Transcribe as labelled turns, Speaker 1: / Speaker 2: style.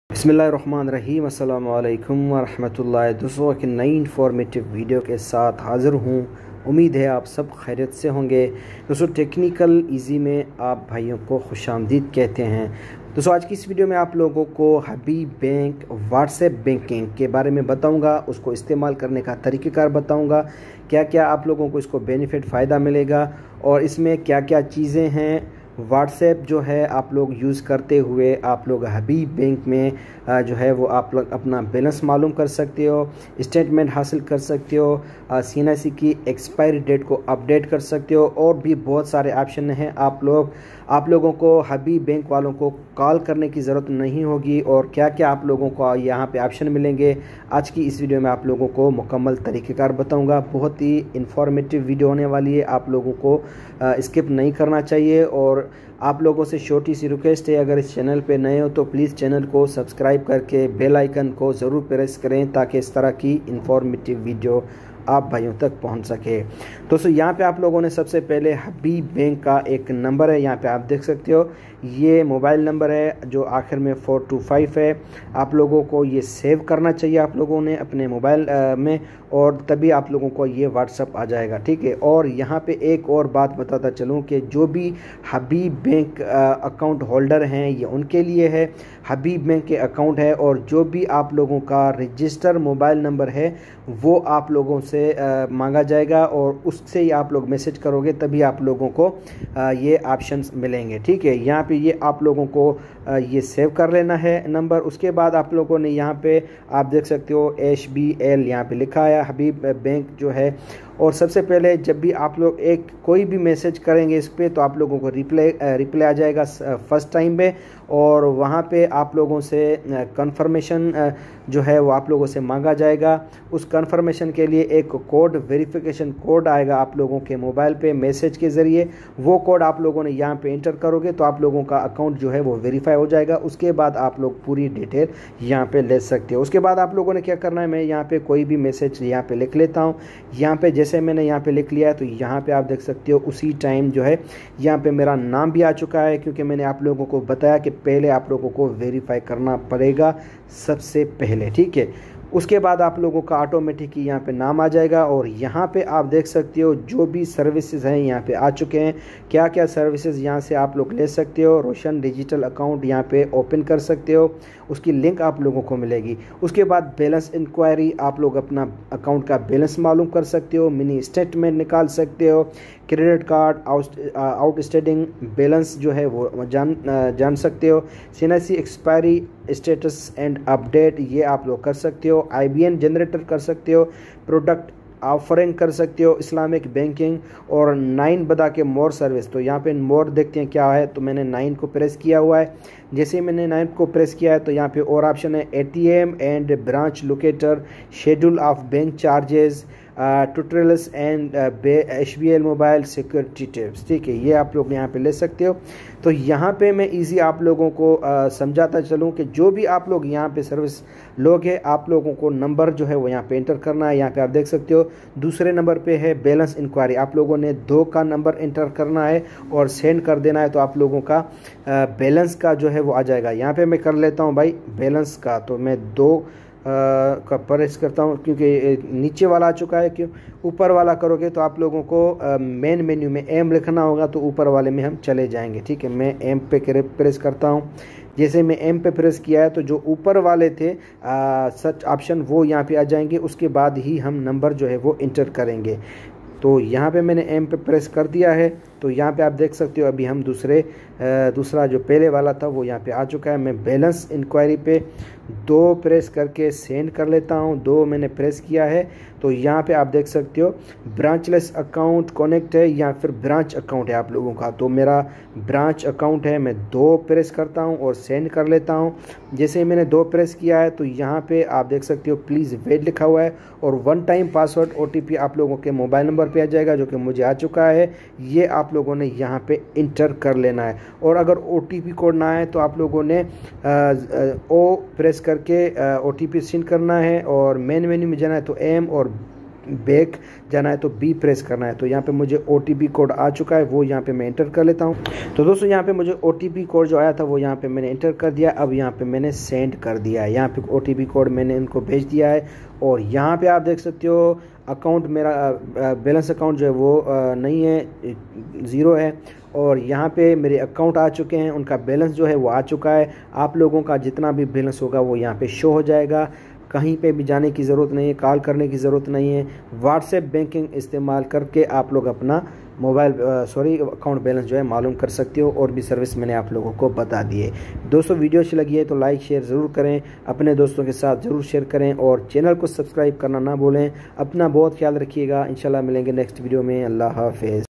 Speaker 1: बिस्मिल्लाहिर्रहमानिर्रहीम अस्सलामु अलैकुम वरहमतुल्लाहि। दोस्तों एक नई इन्फॉर्मेटिव वीडियो के साथ हाज़िर हूँ। उम्मीद है आप सब खैरियत से होंगे। दोस्तों टेक्निकल इजी में आप भाइयों को खुशामदीद कहते हैं। दोस्तों आज की इस वीडियो में आप लोगों को हबीब बैंक व्हाट्सएप बैंकिंग के बारे में बताऊंगा, उसको इस्तेमाल करने का तरीक़ेकार बताऊंगा, क्या क्या आप लोगों को इसको बेनिफिट फ़ायदा मिलेगा और इसमें क्या क्या चीज़ें हैं। व्हाट्सएप जो है आप लोग यूज़ करते हुए आप लोग हबीब बैंक में जो है वो आप लोग अपना बैलेंस मालूम कर सकते हो, स्टेटमेंट हासिल कर सकते हो, CNIC की एक्सपायरी डेट को अपडेट कर सकते हो और भी बहुत सारे ऑप्शन हैं। आप लोगों को हबीब बैंक वालों को कॉल करने की ज़रूरत नहीं होगी और क्या क्या आप लोगों को यहाँ पे ऑप्शन मिलेंगे आज की इस वीडियो में आप लोगों को मुकम्मल तरीक़ेकार बताऊँगा। बहुत ही इंफॉर्मेटिव वीडियो होने वाली है, आप लोगों को स्किप नहीं करना चाहिए। और आप लोगों से छोटी सी रिक्वेस्ट है, अगर इस चैनल पे नए हो तो प्लीज़ चैनल को सब्सक्राइब करके बेल आइकन को ज़रूर प्रेस करें ताकि इस तरह की इंफॉर्मेटिव वीडियो आप भाइयों तक पहुंच सके। दोस्तों यहाँ पे आप लोगों ने सबसे पहले हबीब बैंक का एक नंबर है, यहाँ पे आप देख सकते हो, ये मोबाइल नंबर है जो आखिर में 425 है। आप लोगों को ये सेव करना चाहिए आप लोगों ने अपने मोबाइल में, और तभी आप लोगों को ये व्हाट्सअप आ जाएगा, ठीक है। और यहाँ पे एक और बात बताता चलूँ कि जो भी हबीब बैंक अकाउंट होल्डर हैं ये उनके लिए है, हबीब बैंक के अकाउंट है, और जो भी आप लोगों का रजिस्टर मोबाइल नंबर है वो आप लोगों से मांगा जाएगा और उससे ही आप लोग मैसेज करोगे तभी आप लोगों को ये ऑप्शंस मिलेंगे, ठीक है। यहाँ पे ये आप लोगों को ये सेव कर लेना है नंबर। उसके बाद आप लोगों ने यहाँ पे आप देख सकते हो HBL यहाँ पे लिखा है हबीब बैंक जो है। और सबसे पहले जब भी आप लोग कोई भी मैसेज करेंगे इस पर तो आप लोगों को रिप्लाई आ जाएगा फर्स्ट टाइम में, और वहाँ पे आप लोगों से कंफर्मेशन जो है वो आप लोगों से मांगा जाएगा। उस कंफर्मेशन के लिए एक कोड, वेरिफिकेशन कोड आएगा आप लोगों के मोबाइल पे मैसेज के ज़रिए। वो कोड आप लोगों ने यहाँ पे इंटर करोगे तो आप लोगों का अकाउंट जो है वो वेरीफाई हो जाएगा। उसके बाद आप लोग पूरी डिटेल यहाँ पे ले सकते हो। उसके बाद आप लोगों ने क्या करना है, मैं यहाँ पे कोई भी मैसेज यहाँ पे लिख लेता हूँ। यहाँ पे जैसे मैंने यहाँ पे लिख लिया है तो यहाँ पे आप देख सकते हो उसी टाइम जो है यहाँ पे मेरा नाम भी आ चुका है, क्योंकि मैंने आप लोगों को बताया कि पहले आप लोगों को वेरीफाई करना पड़ेगा सबसे पहले, ठीक है। उसके बाद आप लोगों का ऑटोमेटिक यहाँ पे नाम आ जाएगा और यहाँ पे आप देख सकते हो जो भी सर्विसेज हैं यहाँ पे आ चुके हैं। क्या क्या सर्विसेज यहाँ से आप लोग ले सकते हो, रोशन डिजिटल अकाउंट यहाँ पे ओपन कर सकते हो, उसकी लिंक आप लोगों को मिलेगी। उसके बाद बैलेंस इंक्वायरी, आप लोग अपना अकाउंट का बैलेंस मालूम कर सकते हो, मिनी स्टेटमेंट निकाल सकते हो, क्रेडिट कार्ड आउटस्टैंडिंग बैलेंस जो है वो जान सकते हो, CNIC expiry status and update ये आप लोग कर सकते हो, IBN जनरेटर कर सकते हो, प्रोडक्ट ऑफरिंग कर सकते हो, इस्लामिक बैंकिंग और 9 बता के मोर सर्विस। तो यहाँ पे मोर देखते हैं क्या है, तो मैंने 9 को प्रेस किया हुआ है। जैसे ही मैंने 9 को प्रेस किया है तो यहाँ पे और ऑप्शन है ATM and branch locator, schedule of bank charges, tutorials and HBL mobile security tips, ठीक है। ये आप लोग यहाँ पे ले सकते हो। तो यहाँ पे मैं इजी आप लोगों को समझाता चलूँ कि जो भी आप लोग यहाँ पे सर्विस लोग हैं आप लोगों को नंबर जो है वो यहाँ पे एंटर करना है। यहाँ पे आप देख सकते हो दूसरे नंबर पे है बैलेंस इंक्वायरी, आप लोगों ने 2 का नंबर एंटर करना है और सेंड कर देना है, तो आप लोगों का बैलेंस का जो है वो आ जाएगा। यहाँ पे मैं कर लेता हूँ भाई बैलेंस का, तो मैं 2 का प्रेस करता हूँ क्योंकि नीचे वाला आ चुका है। क्यों ऊपर वाला करोगे तो आप लोगों को मेन मेन्यू में M लिखना होगा, तो ऊपर वाले में हम चले जाएंगे, ठीक है। मैं M पे प्रेस करता हूँ। जैसे मैं M पे प्रेस किया है तो जो ऊपर वाले थे सर्च ऑप्शन वो यहाँ पे आ जाएंगे। उसके बाद ही हम नंबर जो है वो इंटर करेंगे। तो यहाँ पे मैंने M पे प्रेस कर दिया है, तो यहाँ पे आप देख सकते हो अभी हम दूसरा जो पहले वाला था वो यहाँ पे आ चुका है। मैं बैलेंस इंक्वायरी पे 2 प्रेस करके सेंड कर लेता हूँ। 2 मैंने प्रेस किया है तो यहाँ पे आप देख सकते हो ब्रांचलेस अकाउंट कनेक्ट है या फिर ब्रांच अकाउंट है आप लोगों का, तो मेरा ब्रांच अकाउंट है। मैं 2 प्रेस करता हूँ और सेंड कर लेता हूँ। जैसे ही मैंने 2 प्रेस किया है तो यहाँ पे आप देख सकते हो प्लीज़ वेट लिखा हुआ है और 1 टाइम पासवर्ड OTP आप लोगों के मोबाइल नंबर पे आ जाएगा, जो कि मुझे आ चुका है। ये आप लोगों ने यहाँ पे इंटर कर लेना है। और अगर OTP कोड ना आए तो आप लोगों ने O प्रेस करके OTP सेंड करना है, और मेन मेन्यू में जाना है तो M और बैक जाना है तो बी प्रेस करना है। तो यहाँ पे मुझे OTP कोड आ चुका है, वो यहाँ पे मैं एंटर कर लेता हूँ। तो दोस्तों यहाँ पे मुझे OTP कोड जो आया था वो यहाँ पे मैंने एंटर कर दिया। अब यहाँ पे मैंने सेंड कर दिया है। यहाँ पे OTP कोड मैंने इनको भेज दिया है और यहाँ पे आप देख सकते हो अकाउंट मेरा बैलेंस अकाउंट जो है वो नहीं है, 0 है। और यहाँ पे मेरे अकाउंट आ चुके हैं, उनका बैलेंस जो है वो आ चुका है। आप लोगों का जितना भी बैलेंस होगा वो यहाँ पे शो हो जाएगा। कहीं पे भी जाने की ज़रूरत नहीं है, कॉल करने की ज़रूरत नहीं है। व्हाट्सएप बैंकिंग इस्तेमाल करके आप लोग अपना अकाउंट बैलेंस जो है मालूम कर सकते हो। और भी सर्विस मैंने आप लोगों को बता दी है। दोस्तों वीडियो अच्छी लगी है तो लाइक शेयर ज़रूर करें, अपने दोस्तों के साथ ज़रूर शेयर करें और चैनल को सब्सक्राइब करना ना भूलें। अपना बहुत ख्याल रखिएगा। इंशाल्लाह मिलेंगे नेक्स्ट वीडियो में। अल्लाह हाफिज़।